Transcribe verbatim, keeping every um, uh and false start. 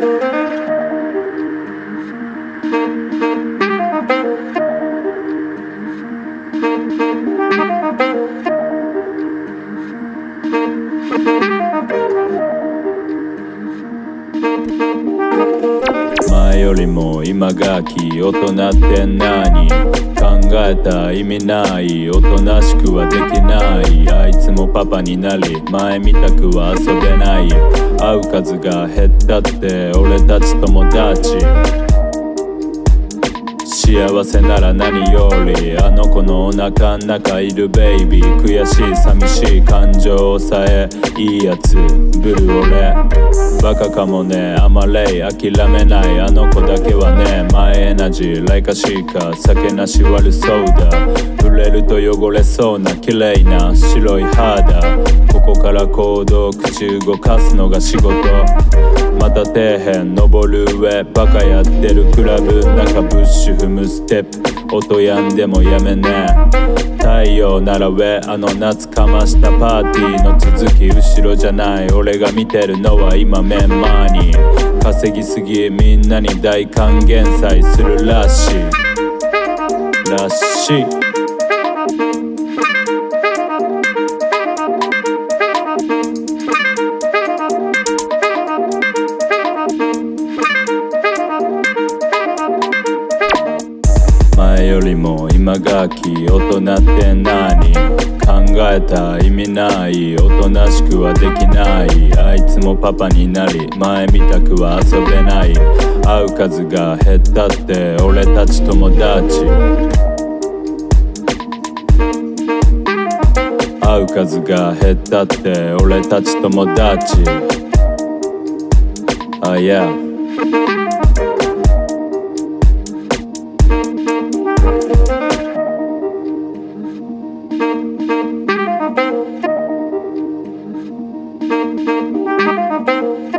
前よりも今がき大人って何？考えた意味ない、おとなしくはできない。あいつもパパになり前みたくは遊べない。会う数が減ったって俺たち友達。幸せなら何よりあの子のお腹ん中いるベイビー。悔しい寂しい感情を抑えいいやつブル俺バカかもねアマレイ諦めないあの子だけはねマイエナジーライカシーカ酒なし悪そうだ触れると汚れそうな綺麗な白い肌ここから行動口動かすのが仕事また底辺登る上バカやってるクラブ中ブッシュ踏むステップ音やんでもやめね太陽なら上あの夏かましたパーティーの続き後ろじゃない俺が見てるのは今メンマーに稼ぎすぎみんなに大還元祭するらしいらしい前よりも今がき大人って何？考えた意味ないおとなしくはできないあいつもパパになり前みたくは遊べない会う数が減ったって俺たち友達会う数が減ったって俺たち友達あいや Thank you.